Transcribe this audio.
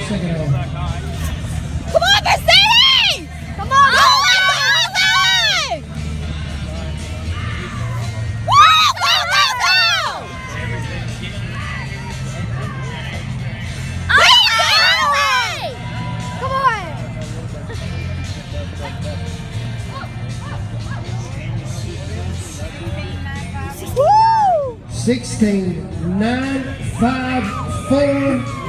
second hole. Come on, Mersates! Come on! Go! Come on! 16, 9, 5, 4.